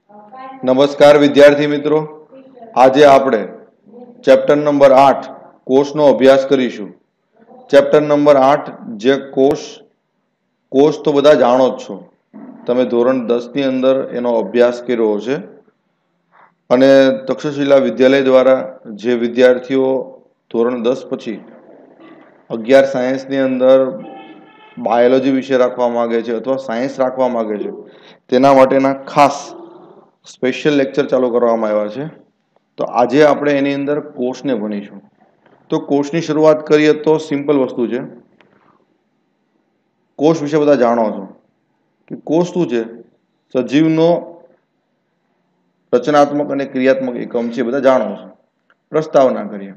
નમસ્કાર વિદ્યાર્થી મિત્રો, આજે આપણે ચેપ્ટર નંબર 8 કોષનો અભ્યાસ કરીશું. ચેપ્ટર નંબર 8 જે કોષ તો બધા જાણો જ છો, તમે ધોરણ 10 ની અંદર એનો અભ્યાસ કર્યો છે. અને તક્ષશિલા વિદ્યાલય દ્વારા જે વિદ્યાર્થીઓ ધોરણ 10 પછી 11 સાયન્સની અંદર બાયોલોજી વિશે રાખવા માંગે છે અથવા સાયન્સ રાખવા માંગે છે, તેના માટેના ખાસ સ્પેશિયલ લેક્ચર ચાલુ કરવામાં આવ્યા છે. તો આજે આપણે એની અંદર કોષને ભણીશું. તો કોષની શરૂઆત કરીએ તો સિમ્પલ વસ્તુ છે. કોષ વિશે બધા જાણો છો કે કોષ શું છે? સજીવનો રચનાત્મક અને ક્રિયાત્મક એકમ છે, બધા જાણો છો. પ્રસ્તાવના કરીએ.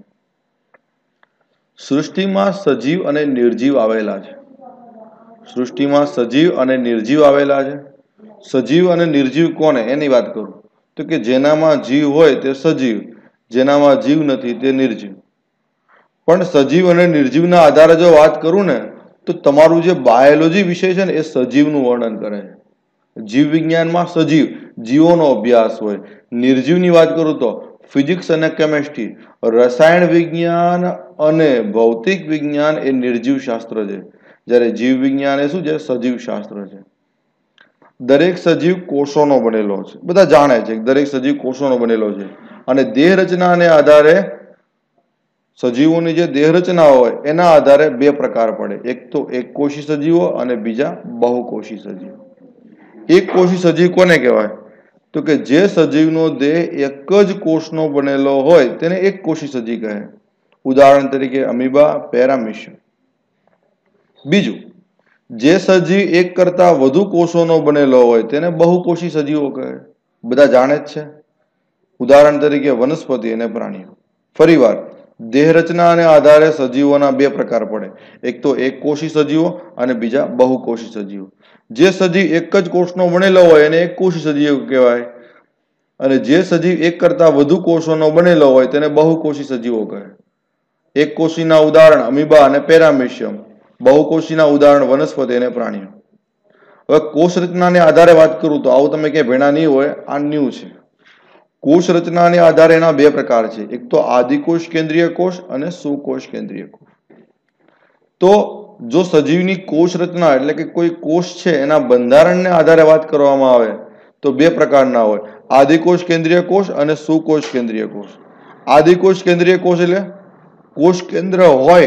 સૃષ્ટિમાં સજીવ અને નિર્જીવ આવેલા છે. સૃષ્ટિમાં સજીવ અને નિર્જીવ આવેલા છે. સજીવ અને નિર્જીવ કોને એની વાત કરું તો કે જેનામાં જીવ હોય તે સજીવ, જેનામાં જીવ નથી તે નિર્જીવ. પણ સજીવ અને નિર્જીવના આધારે જો વાત કરું ને તો તમારું જે બાયોલોજી વિષય છે ને એ સજીવનું વર્ણન કરે છે. જીવ વિજ્ઞાનમાં સજીવ, જીવોનો અભ્યાસ હોય. નિર્જીવની વાત કરું તો ફિઝિક્સ અને કેમેસ્ટ્રી, રસાયણ વિજ્ઞાન અને ભૌતિક વિજ્ઞાન એ નિર્જીવ શાસ્ત્ર છે. જ્યારે જીવ વિજ્ઞાન એ શું છે? સજીવ શાસ્ત્ર છે. દરેક સજીવ કોષોનો બનેલો છે, બધા જાણે છે દરેક સજીવ કોષોનો બનેલો છે. અને દેહ રચનાને આધારે સજીવોની જે દેહ રચના હોય એના આધારે બે પ્રકાર પડે. એક તો એકકોષી સજીવો અને બીજા બહુકોષી સજીવો. એકકોષી સજીવ કોને કહેવાય? તો કે જે સજીવનો દેહ એક જ કોષનો બનેલો હોય તેને એકકોષી સજીવ કહે. ઉદાહરણ તરીકે અમીબા, પેરામીશિયમ. બીજું, જે સજીવ એક કરતા વધુ કોષોનો બનેલો હોય તેને બહુકોષી સજીવો કહે. બધા જાણે જ છે. ઉદાહરણ તરીકે વનસ્પતિ અને પ્રાણીઓ. ફરીવાર, દેહ રચનાને આધારે સજીવોના બે પ્રકાર પડે. એક તો એકકોષી સજીવો અને બીજા બહુકોષી સજીવો. જે સજીવ એક જ કોષનો બનેલો હોય એને એકકોષી સજીવ કહેવાય. અને જે સજીવ એક કરતા વધુ કોષોનો બનેલો હોય તેને બહુકોષી સજીવો કહે. એકકોષીના ઉદાહરણ અમીબા અને પેરામીશિયમ. બહુકોષીના ઉદાહરણ વનસ્પતિ અને પ્રાણીઓ. હવે કોષ રચનાને આધારે વાત કરું તો આવું તમે ક્યાંય ભેણા નહીં હોય, આ ન્યૂ છે. કોષ રચનાને આધારે એના બે પ્રકાર છે. એક તો આદિકોષ કેન્દ્રીય કોષ અને સુકોષ કેન્દ્રીય કોષ. તો જો સજીવની કોષ રચના એટલે કે કોઈ કોષ છે એના બંધારણને આધારે વાત કરવામાં આવે તો બે પ્રકારના હોય. આદિકોષ કેન્દ્રીય કોષ અને સુકોષ કેન્દ્રીય કોષ. આદિકોષ કેન્દ્રીય કોષ એટલે કોષ કેન્દ્ર હોય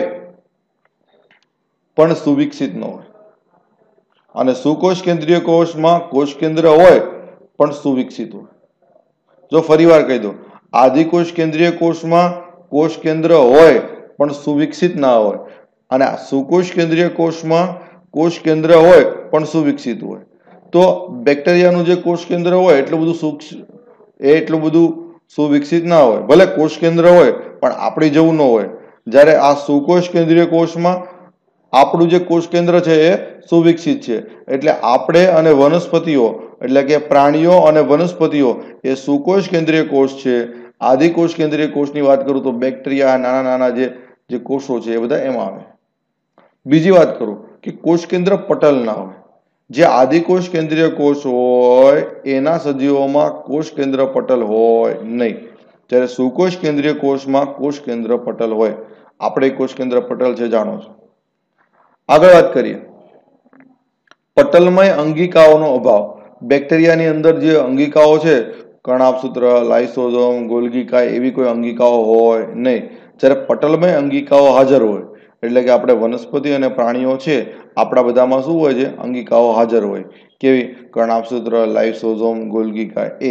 પણ સુવિકસિત ન હોય. અને સુકોષ કેન્દ્રીય કોષમાં કોષ કેન્દ્ર હોય પણ સુવિકસિત હોય. જો ફરીવાર કહી દો, આદિકોષ કેન્દ્રીય કોષમાં કોષ કેન્દ્ર હોય પણ સુવિકસિત ના હોય, અને સુકોષ કેન્દ્રીય કોષમાં કોષ કેન્દ્ર હોય પણ સુવિકસિત હોય. તો બેક્ટેરિયાનું જે કોષ કેન્દ્ર હોય એટલું બધું સુવિકસિત ના હોય. ભલે કોષ કેન્દ્ર હોય પણ આપણી જેવું ન હોય. જ્યારે આ સુકોષ કેન્દ્રીય કોષમાં આપણું જે કોષ કેન્દ્ર છે એ સુવિકસિત છે. એટલે આપણે અને વનસ્પતિઓ એટલે કે પ્રાણીઓ અને વનસ્પતિઓ એ સુકોષ કેન્દ્રીય કોષ છે. આદિકોષ કેન્દ્રીય કોષની વાત કરું તો બેક્ટેરિયા, નાના નાના જે કોષો છે એ બધા એમાં આવે. બીજી વાત કરું કે કોષ કેન્દ્ર પટલ ના હોય. જે આદિકોષ કેન્દ્રીય કોષ હોય એના સજીવોમાં કોષ કેન્દ્ર પટલ હોય નહીં. જ્યારે સુકોષ કેન્દ્રીય કોષમાં કોષ કેન્દ્ર પટલ હોય. આપણે કોષ કેન્દ્ર પટલ છે જાણો છો. આગળ વાત કરીએ. પટલમય અંગિકાઓનો અભાવ. બેક્ટેરિયાની અંદર જે અંગિકાઓ છે, કર્ણાભસૂત્ર, લાઇસોઝોમ, ગોલ્ગી કાય એવી કોઈ અંગિકાઓ હોય નહીં. જ્યારે પટલમય અંગિકાઓ હાજર હોય એટલે કે આપણે વનસ્પતિ અને પ્રાણીઓ છે આપણા બધામાં શું હોય છે? અંગિકાઓ હાજર હોય. કેવી? કર્ણાભસૂત્ર, લાઇસોઝોમ, ગોલ્ગી કાય એ.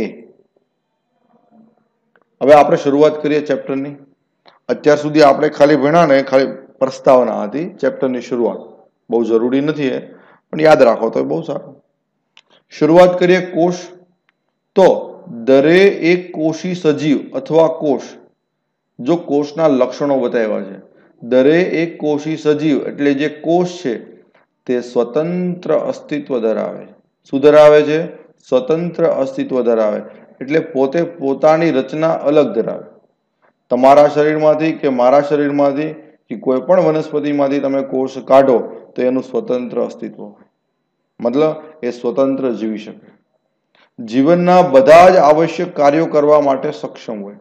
હવે આપણે શરૂઆત કરીએ ચેપ્ટરની. અત્યાર સુધી આપણે ખાલી ભણ્યા ને ખાલી પ્રસ્તાવના હતી, ચેપ્ટરની શરૂઆત. બહુ જરૂરી નથી એ, પણ યાદ રાખો તો બહુ સારું. શરૂઆત કરીએ કોષ. તો દરેક એક કોષી સજીવ અથવા કોષ, જો કોષના લક્ષણો બતાવ્યા છે. દરેક એક કોષી સજીવ એટલે જે કોષ છે તે સ્વતંત્ર અસ્તિત્વ ધરાવે છે. શું ધરાવે છે? સ્વતંત્ર અસ્તિત્વ ધરાવે. એટલે પોતે પોતાની રચના અલગ ધરાવે. તમારા શરીરમાંથી કે મારા શરીરમાંથી કે કોઈ પણ વનસ્પતિમાંથી તમે કોષ કાઢો તો એનું સ્વતંત્ર અસ્તિત્વ હોય. મતલબ એ સ્વતંત્ર જીવી શકે. જીવનના બધા જ આવશ્યક કાર્યો કરવા માટે સક્ષમ હોય.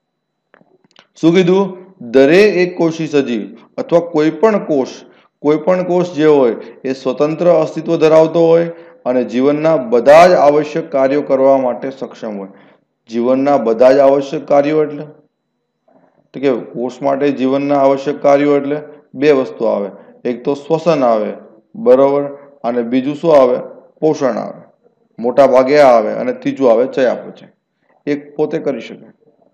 શું કીધું? દરેક એક કોષી સજીવ અથવા કોઈ પણ કોષ જે હોય એ સ્વતંત્ર અસ્તિત્વ ધરાવતો હોય અને જીવનના બધા જ આવશ્યક કાર્યો કરવા માટે સક્ષમ હોય. જીવનના બધા જ આવશ્યક કાર્યો એટલે તો કે કોષ માટે જીવનના આવશ્યક કાર્યો એટલે બે વસ્તુ આવે. એક તો શ્વસન આવે, બરોબર, અને બીજું શું આવે? પોષણ આવે. મોટા ભાગે આ આવે અને ત્રીજું આવે ચયાપચય. એક પોતે કરી શકે.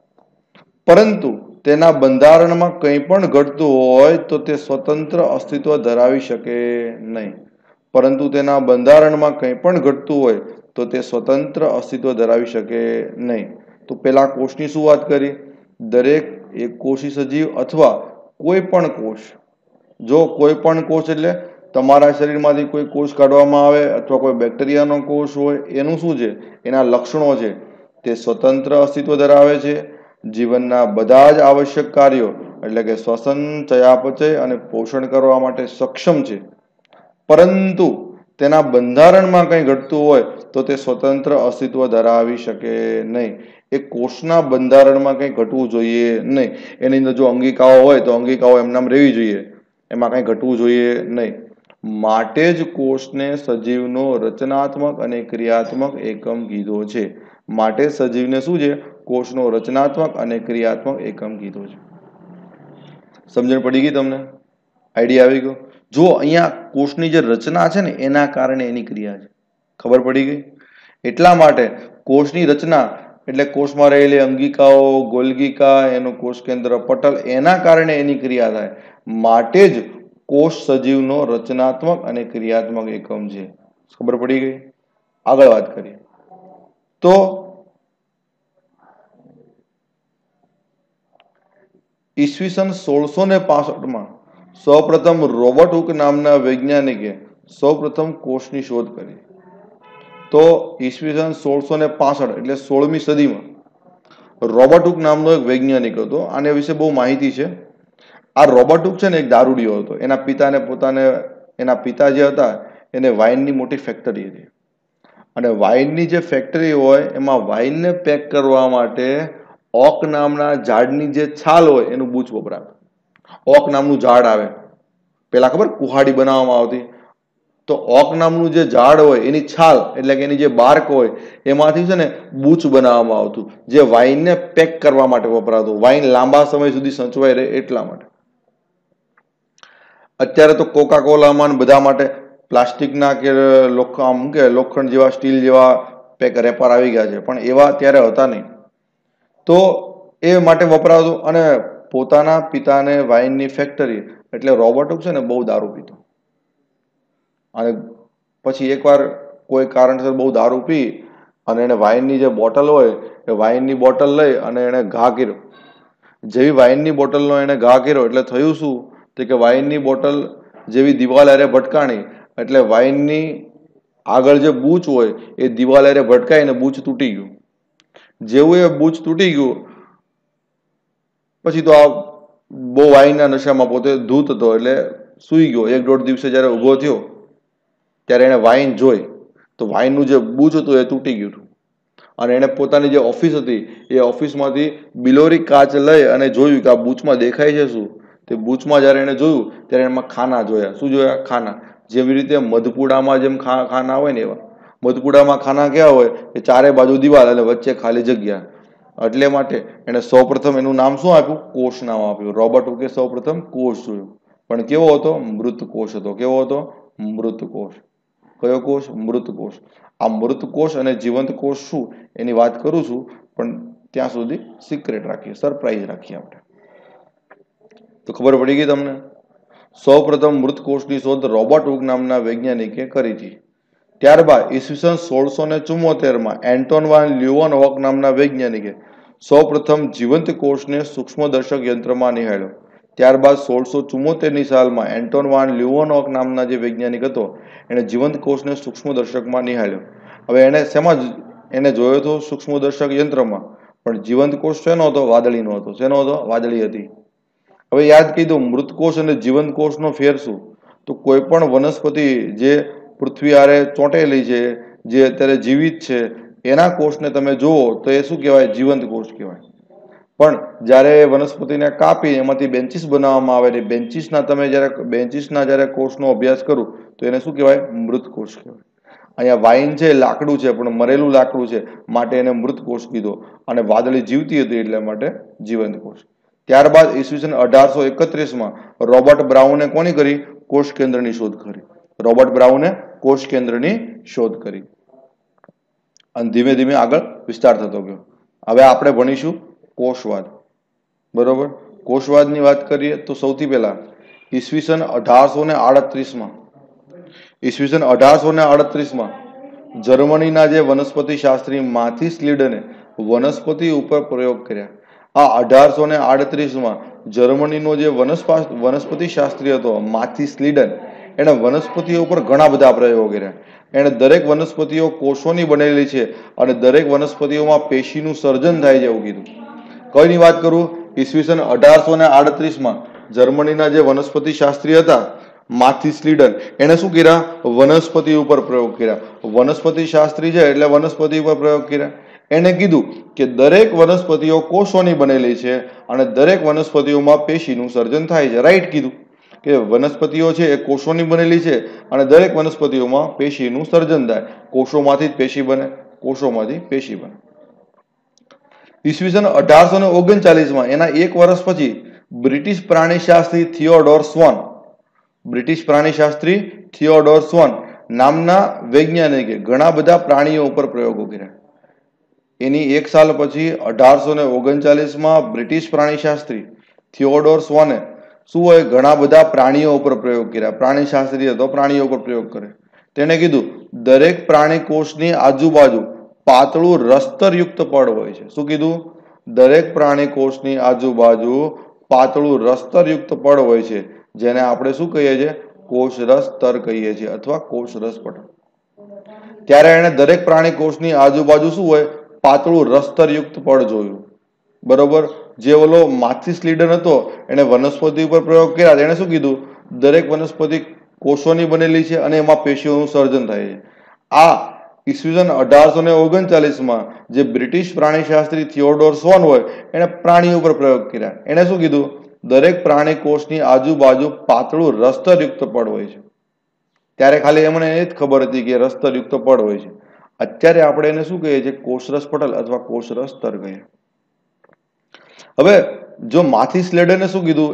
પરંતુ તેના બંધારણમાં કંઈ પણ ઘટતું હોય તો તે સ્વતંત્ર અસ્તિત્વ ધરાવી શકે નહીં. પરંતુ તેના બંધારણમાં કંઈ પણ ઘટતું હોય તો તે સ્વતંત્ર અસ્તિત્વ ધરાવી શકે નહીં. તો પેલા કોષની શું વાત કરી? દરેક એક કોષી સજીવ અથવા કોઈ પણ કોષ. જો કોઈ પણ કોષ એટલે તમારા શરીરમાંથી કોઈ કોષ કાઢવામાં આવે અથવા કોઈ બેક્ટેરિયાનો કોષ હોય, એનું શું છે? એના લક્ષણો છે તે સ્વતંત્ર અસ્તિત્વ ધરાવે છે. જીવનના બધા જ આવશ્યક કાર્યો એટલે કે શ્વસન, ચયાપચય અને પોષણ કરવા માટે સક્ષમ છે. પરંતુ તેના બંધારણમાં કંઈ ઘટતું હોય તો તે સ્વતંત્ર અસ્તિત્વ ધરાવી શકે નહીં. એ કોષના બંધારણમાં કંઈ ઘટવું જોઈએ નહીં. એની અંદર જો અંગિકાઓ હોય તો અંગિકાઓ એમનામ રહેવી જોઈએ, એમાં કંઈ ઘટવું જોઈએ નહીં. માટે જ કોષને સજીવનો રચનાત્મક અને ક્રિયાત્મક એકમ કીધો છે. માટે સજીવને શું છે? કોષનો રચનાત્મક અને ક્રિયાત્મક એકમ કીધો છે. સમજણ પડી ગઈ તમને? આઈડિયા આવી ગયો? જો અહીંયા કોષની જે રચના છે ને એના કારણે એની ક્રિયા છે. ખબર પડી ગઈ? એટલા માટે કોષની રચના એટલે કોષમાં રહેલી અંગિકાઓ, ગોલ્ગિકા, એનું કોષ કેન્દ્ર પટલ, એના કારણે એની ક્રિયા થાય. માટે જ કોષ સજીવનો રચનાત્મક અને ક્રિયાત્મક એકમ છે. ખબર પડી ગઈ? આગળ વાત કરીએ તો ઈસવીસન 1665 સૌપ્રથમ રોબર્ટ હુક નામના વૈજ્ઞાનિકે સૌપ્રથમ કોષની શોધ કરી. તો ઈસવીસન 1665 એટલે 16મી સદીમાં રોબર્ટ હુક નામનો એક વૈજ્ઞાનિક હતો. આને વિશે બહુ માહિતી છે. આ રોબર્ટ હુક છે ને એક દારૂડિયો હતો. એના પિતા જે હતા એને વાઇનની મોટી ફેક્ટરી હતી. અને વાઇનની જે ફેક્ટરી હોય એમાં વાઇનને પેક કરવા માટે ઓક નામના ઝાડની જે છાલ હોય એનું બૂચ વપરાતું. ઓક નામનું ઝાડ આવે, પેલા ખબર કુહાડી બનાવવામાં આવતી, તો ઓક નામનું જે ઝાડ હોય એની છાલ એટલે કે એની જે બાર્ક હોય એમાંથી છે ને બૂચ બનાવવામાં આવતું, જે વાઇનને પેક કરવા માટે વપરાતું. વાઇન લાંબા સમય સુધી સચવાઈ રહે એટલા માટે. અત્યારે તો કોકા કોલામાં બધા માટે પ્લાસ્ટિકના કે લોખંડ જેવા, સ્ટીલ જેવા રેપર આવી ગયા છે, પણ એવા ત્યારે હતા નહીં. તો એ માટે વપરાતું. અને પોતાના પિતાને વાઇનની ફેક્ટરી એટલે રોબર્ટ હુક છે ને બહુ દારૂ પીતો. અને પછી એકવાર કોઈ કારણસર બહુ દારૂ પી અને એને વાઇનની જે બોટલ હોય એ વાઇનની બોટલ લઈ અને એને ઘા કર્યો. જેવી વાઇનની બોટલનો એને ઘા કર્યો એટલે થયું શું? તો કે વાઇનની બોટલ જેવી દિવાલ હારે ભટકાણી એટલે વાઇનની આગળ જે બૂચ હોય એ દિવાલ હારે ભટકાઈને બૂચ તૂટી ગયું. જેવું એ બૂચ તૂટી ગયું પછી તો આ બહુ વાઇનના નશામાં પોતે ધૂત હતો એટલે સૂઈ ગયો. 1-1.5 દિવસે જ્યારે ઊભો થયો ત્યારે એને વાઇન જોઈ તો વાઇનનું જે બૂચ હતું એ તૂટી ગયું હતું. અને એને પોતાની જે ઓફિસ હતી એ ઓફિસમાંથી બિલોરી કાચ લઈ અને જોયું કે આ બૂચમાં દેખાય છે શું? તે બૂચમાં જ્યારે એને જોયું ત્યારે એમાં ખાના જોયા. શું જોયા? ખાના. જેવી રીતે મધપુડામાં જેમ ખાના હોય ને એવા. મધપુડામાં ખાના ક્યાં હોય? કે ચારે બાજુ દિવાલ અને વચ્ચે ખાલી જગ્યા. એટલે માટે એને સૌપ્રથમ એનું નામ શું આપ્યું? કોષ નામ આપ્યું. રોબર્ટ હુકે સૌપ્રથમ કોષ જોયું. પણ કેવો હતો? મૃત કોષ હતો. કેવો હતો? મૃત કોષ. કયો કોષ? મૃત કોષ. આ મૃત કોષ અને જીવંત કોષ શું એની વાત કરું છું, પણ ત્યાં સુધી સિક્રેટ રાખીએ, સરપ્રાઈઝ રાખીએ આપણે. તો ખબર પડી ગઈ તમને? સૌપ્રથમ મૃત કોષની શોધ રોબર્ટ હુક નામના વૈજ્ઞાનિકે કરી હતી. ત્યારબાદ ઈસવીસન 1674 એન્ટોન વાન લ્યુવનહોક નામના વૈજ્ઞાનિકે સૌપ્રથમ જીવંત કોષને સૂક્ષ્મદર્શક યંત્રમાં નિહાળ્યો. ત્યારબાદ 1674ની સાલમાં એન્ટોન વાન લ્યુવનહોક નામના જે વૈજ્ઞાનિક હતો એને જીવંત કોષને સૂક્ષ્મદર્શકમાં નિહાળ્યો. હવે એને શેમાં એને જોયો હતો? સૂક્ષ્મદર્શક યંત્રમાં. પણ જીવંત કોષ શેનો હતો? વાદળીનો હતો. શેનો હતો? વાદળી હતી. હવે યાદ કીધું મૃત કોષ અને જીવંત કોષનો ફેર શું? તો કોઈ પણ વનસ્પતિ જે પૃથ્વી હારે ચોંટેલી છે, જે અત્યારે જીવિત છે, એના કોષને તમે જુઓ તો એ શું કહેવાય? જીવંત કોષ કહેવાય. પણ જ્યારે વનસ્પતિને કાપી એમાંથી બેન્ચીસ બનાવવામાં આવે છે, બેન્ચીસના જ્યારે કોષનો અભ્યાસ કરું તો એને શું કહેવાય? મૃત કોષ કહેવાય. અહીંયા વાઇન છે લાકડું છે, પણ મરેલું લાકડું છે માટે એને મૃત કોષ કીધો, અને વાદળી જીવતી હતી એટલે માટે જીવંત કોષ. ત્યારબાદ ઈસવીસન 1831માં રોબર્ટ બ્રાઉને કોની કરી? કોષ કેન્દ્રની શોધ કરી. રોબર્ટ બ્રાઉને કોષ કેન્દ્રની શોધ કરી. અને ધીમે ધીમે આગળ વિસ્તાર થતો ગયો. હવે આપણે ભણીશું કોષવાદ. બરોબર? કોષવાદની વાત કરીએ તો સૌથી પહેલા ઈસવીસન 1838માં જર્મનીના જે વનસ્પતિ શાસ્ત્રી માથિસ લીડને વનસ્પતિ ઉપર પ્રયોગ કર્યા. આ 1838માં જર્મનીનો જે વનસ્પતિ શાસ્ત્રી હતો માથિસ લીડન, એણે વનસ્પતિઓ ઉપર ઘણા બધા પ્રયોગો કર્યા. એણે દરેક વનસ્પતિઓ કોષોની બનેલી છે અને દરેક વનસ્પતિઓમાં પેશીનું સર્જન થાય છે એવું કીધું. કઈની વાત કરું? ઈસવીસન 1838માં જર્મનીના જે વનસ્પતિ શાસ્ત્રી હતા માથિસ લીડન, એને શું કર્યા? વનસ્પતિ ઉપર પ્રયોગ કર્યા. વનસ્પતિ શાસ્ત્રી છે એટલે વનસ્પતિ ઉપર પ્રયોગ કર્યા. એને કીધું કે દરેક વનસ્પતિઓ કોષોની બનેલી છે અને દરેક વનસ્પતિઓમાં પેશીનું સર્જન થાય છે. રાઈટ કીધું કે વનસ્પતિઓ છે એ કોષોની બનેલી છે અને દરેક વનસ્પતિઓમાં પેશીનું સર્જન થાય. કોષોમાંથી જ પેશી બને, કોષોમાંથી પેશી બને. ઈસવીસન 1839માં એના એક વર્ષ પછી બ્રિટિશ પ્રાણીશાસ્ત્રી થિયોડોર સ્વાન નામના વૈજ્ઞાનિકે ઘણા બધા પ્રાણીઓ ઉપર પ્રયોગો કર્યા. એની એક સાલ પછી 1839માં બ્રિટિશ પ્રાણીશાસ્ત્રી થિયોડોર સ્વાને શું હોય? ઘણા બધા પ્રાણીઓ ઉપર પ્રયોગ કર્યા. પ્રાણીશાસ્ત્રી હતો, પ્રાણીઓ ઉપર પ્રયોગ કરે. તેને કીધું દરેક પ્રાણી કોષની આજુબાજુ પાતળું રસ્તરયુક્ત પડ હોય છે. શું કીધું? દરેક પ્રાણી કોષની આજુબાજુ પાતળું રસ્તરયુક્ત પડ હોય છે, જેને આપણે શું કહીએ છીએ? કોષરસ સ્તર કહીએ છીએ અથવા કોષરસ પટલ. ત્યારે એને દરેક પ્રાણી કોષની આજુબાજુ શું હોય? પાતળું રસ્તરયુક્ત પડ જોયું. બરોબર? જે ઓલો માથિસ લીડન હતો એને વનસ્પતિ ઉપર પ્રયોગ કર્યા. એને શું કીધું? દરેક વનસ્પતિ કોષોની બનેલી છે અને એમાં પેશીઓનું સર્જન થાય છે. આ ઈસવીસન 1839માં જે બ્રિટિશ પ્રાણીશાસ્ત્રી થિયોડોર સ્વાન હોય એને પ્રાણી ઉપર પ્રયોગ કર્યા. એને શું કીધું? દરેક પ્રાણી કોષની આજુબાજુ પાતળું રસ્તરયુક્ત પડ હોય છે. ત્યારે ખાલી એમને એ જ ખબર હતી કે રસ્તરયુક્ત પડ હોય છે. અત્યારે આપણે એને શું કહીએ છીએ? કોષરસ પટલ અથવા કોષરસ સ્તર કહીએ. હવે જો માથિસ લીડને શું કીધું?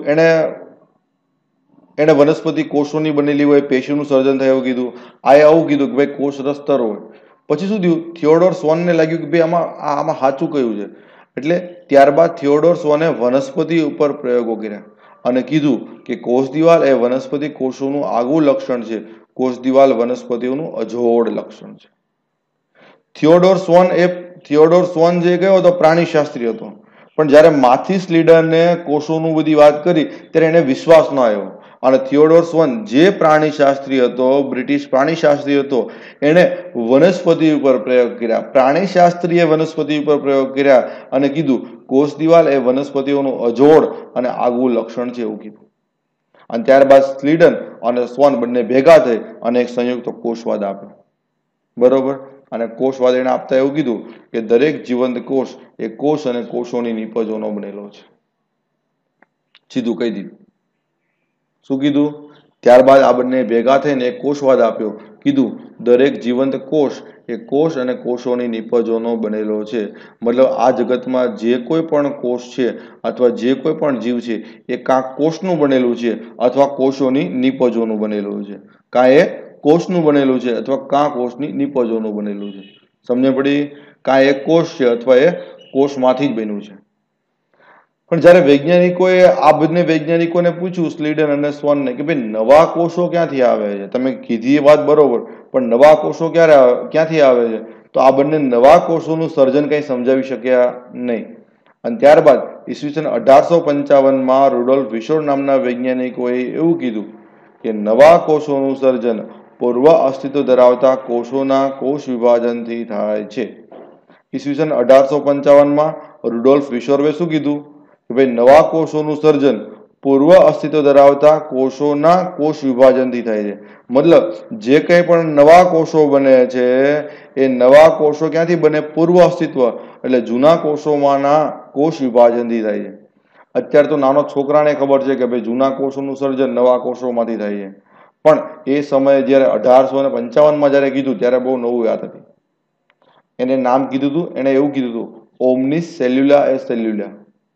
એને વનસ્પતિ કોષોની બનેલી હોય, પેશીનું સર્જન થાય એવું કીધું. આ આવું કીધું કે ભાઈ કોષરસ સ્તર હોય. પછી શું થયું? થિયોડોર સ્વાનને લાગ્યું કે ભાઈ આમાં સાચું કયું છે. એટલે ત્યારબાદ થિયોડોર સ્વાને વનસ્પતિ ઉપર પ્રયોગો કર્યા અને કીધું કે કોષ દિવાલ એ વનસ્પતિ કોષોનું આગવું લક્ષણ છે. કોષ દિવાલ વનસ્પતિઓનું અજોડ લક્ષણ છે. થિયોડોર સ્વાન જે કયો હતો પ્રાણીશાસ્ત્રી હતો, પણ જ્યારે માથિસ લીડને કોષોનું બધી વાત કરી ત્યારે એને વિશ્વાસ ન આવ્યો. અને થિયોડોર સ્વાન જે પ્રાણીશાસ્ત્રી હતો, બ્રિટિશ પ્રાણીશાસ્ત્રી હતો, એને વનસ્પતિ ઉપર પ્રયોગ કર્યા. પ્રાણીશાસ્ત્રીએ વનસ્પતિ ઉપર પ્રયોગ કર્યા અને કીધું કોષ દિવાલ એ વનસ્પતિઓનું અજોડ અને આગવું લક્ષણ છે એવું કીધું. અને ત્યારબાદ સ્લીડન અને સ્વાન બંને ભેગા થઈ અને એક સંયુક્ત કોષવાદ આપ્યો. બરોબર? અને કોષવાદ એને આપતા એવું કીધું કે દરેક જીવંત કોષ એ કોષ અને કોષોની નિપજોનો બનેલો છે. સીધું કહી દીધું. શું કીધું? ત્યારબાદ આ બંને ભેગા થઈને એક કોષવાદ આપ્યો. કીધું દરેક જીવંત કોષ એ કોષ અને કોષોની નિપજોનો બનેલો છે. મતલબ આ જગતમાં જે કોઈ પણ કોષ છે અથવા જે કોઈ પણ જીવ છે એ કાં કોષનું બનેલું છે અથવા કોષોની નિપજોનું બનેલું છે. કાં એ કોષનું બનેલું છે અથવા કાં કોષની નિપજોનું બનેલું છે. સમજ પડી? કાં એક કોષ છે અથવા એ કોષમાંથી જ બન્યું છે. પણ જ્યારે વૈજ્ઞાનિકોએ આ બંને વૈજ્ઞાનિકોને પૂછ્યું સ્લીડન અને સ્વાનને કે ભાઈ નવા કોષો ક્યાંથી આવે છે? તમે કીધી એ વાત બરોબર, પણ નવા કોષો ક્યાંથી આવે છે? તો આ બંને નવા કોષોનું સર્જન કંઈ સમજાવી શક્યા નહીં. અને ત્યારબાદ ઈસવીસન 1855માં રુડોલ્ફ વિશોર નામના વૈજ્ઞાનિકોએ એવું કીધું કે નવા કોષોનું સર્જન પૂર્વ અસ્તિત્વ ધરાવતા કોષોના કોષ વિભાજનથી થાય છે. ઈસવીસન 1855માં રુડોલ્ફ વિશોર્વે શું કીધું કે ભાઈ નવા કોષોનું સર્જન પૂર્વ અસ્તિત્વ ધરાવતા કોષોના કોષ વિભાજનથી થાય છે. મતલબ જે કંઈ પણ નવા કોષો બને છે એ નવા કોષો ક્યાંથી બને? પૂર્વ અસ્તિત્વ એટલે જૂના કોષોમાંના કોષ વિભાજનથી થાય છે. અત્યારે તો નાનો છોકરાને ખબર છે કે ભાઈ જૂના કોષોનું સર્જન નવા કોષોમાંથી થાય છે, પણ એ સમયે જ્યારે 1855માં જ્યારે કીધું ત્યારે બહુ નવું યાદ હતી. એને નામ કીધું હતું, એને એવું કીધું હતું ઓમનિસ સેલ્યુલા એ સેલ્યુલા.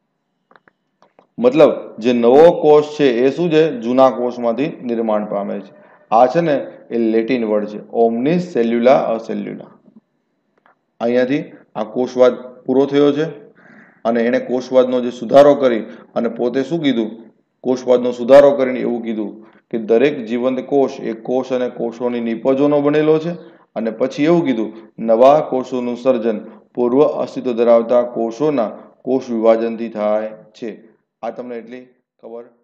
મતલબ જે નવો કોષ છે એ શું છે? જૂના કોષમાંથી નિર્માણ પામે છે. આ છે ને એ લેટિન વર્ડ છે, ઓમનિસ સેલ્યુલા અસેલ્યુલા. અહીંયાથી આ કોષવાદ પૂરો થયો છે અને એણે કોષવાદનો જે સુધારો કરી અને પોતે શું કીધું? કોષવાદનો સુધારો કરીને એવું કીધું કે દરેક જીવંત કોષ એ કોષ અને કોષોની નિપજોનો બનેલો છે અને પછી એવું કીધું નવા કોષોનું સર્જન પૂર્વ અસ્તિત્વ ધરાવતા કોષોના કોષ વિભાજનથી થાય છે. આ તમને એટલી ખબર